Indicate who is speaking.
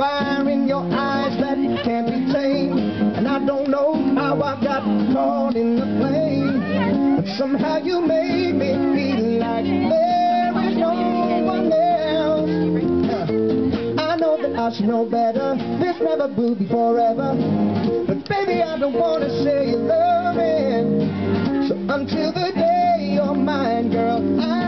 Speaker 1: fire in your eyes that can't be tamed. And I don't know how I got caught in the flame, but somehow you made me feel like there is no one else. I know that I should know better. This never will be forever, but baby, I don't want to say you're loving. So until the day you're mine, girl,